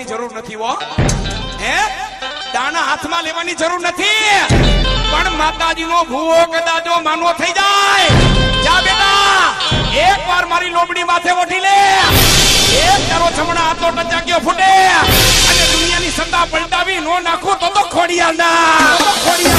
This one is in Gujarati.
નાખવાની જરૂર નથી હો હે દાણા હાથમાં લેવાની જરૂર નથી પણ માતાજીનો ભૂવો કદાચ જો માનો થઈ જાય જા બેટા એકવાર મારી લોબડી માથે ઓઢી લે એક તારો છમણા હાથો ટચાક્યો ફૂટે અને દુનિયાની સત્તા પલટાવી નો નાખો તો ખોડિયાલ ના